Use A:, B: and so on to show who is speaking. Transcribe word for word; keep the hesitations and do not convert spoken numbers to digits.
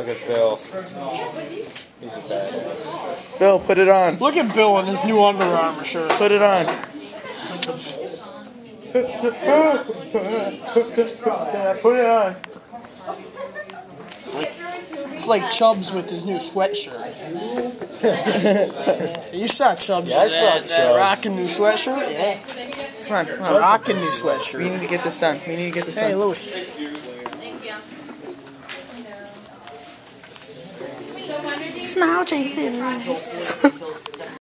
A: look at Bill. He's a badass. Bill, put it on.
B: Look at Bill in his new Under Armour shirt.
A: Put it on. Put it on.
B: It's like Chubbs with his new sweatshirt. You saw Chubbs
A: Yeah, I
B: with
A: saw
B: that,
A: Chubbs.
B: that rockin' new sweatshirt? Yeah.
A: Come on, come
B: It's
A: on.
B: a rockin' new sweatshirt.
A: We need to get this done. We need to get this done.
B: Hey, Louis.
C: Thank you.
A: Smile, Jason.